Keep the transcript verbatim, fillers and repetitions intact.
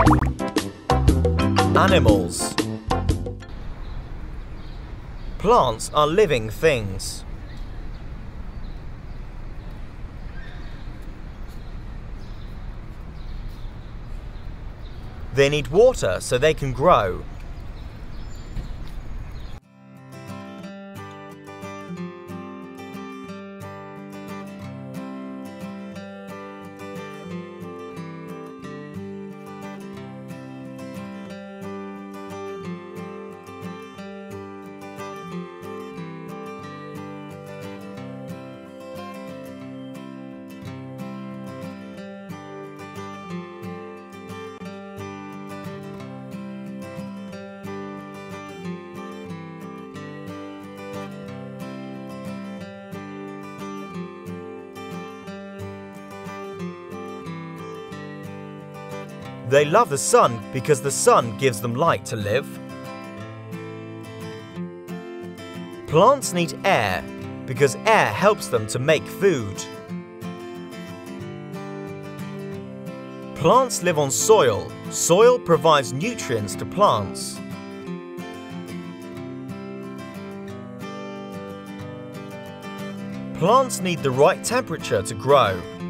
Animals. Plants are living things. They need water so they can grow. They love the sun because the sun gives them light to live. Plants need air because air helps them to make food. Plants live on soil. Soil provides nutrients to plants. Plants need the right temperature to grow.